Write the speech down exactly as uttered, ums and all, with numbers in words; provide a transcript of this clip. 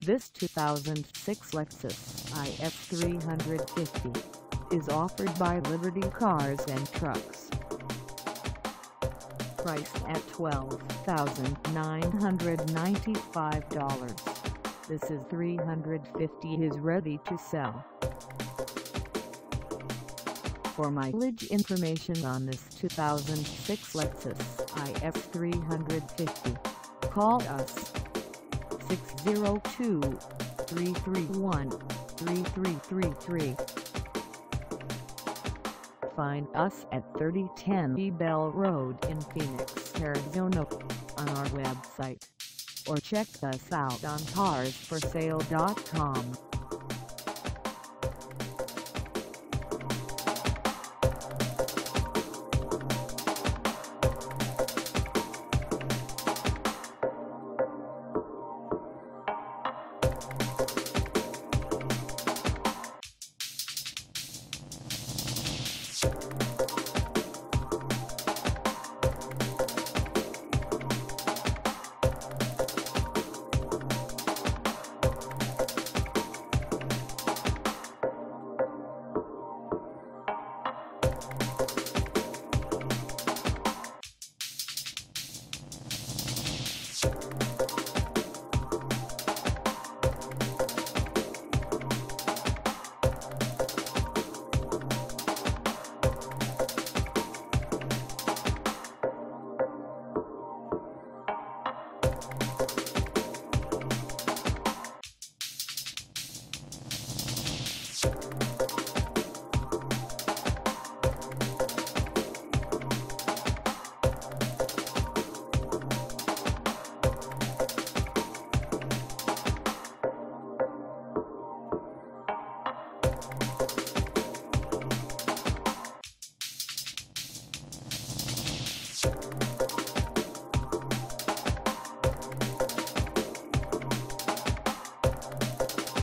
This two thousand six Lexus I S three fifty is offered by Liberty Cars and Trucks. Priced at twelve thousand nine hundred ninety-five dollars, this is three fifty is ready to sell. For mileage information on this two thousand six Lexus I S three fifty, call us six zero two, three three one, three three three three. Find us at thirty ten E Bell Road in Phoenix, Arizona on our website, or check us out on cars for sale dot com. You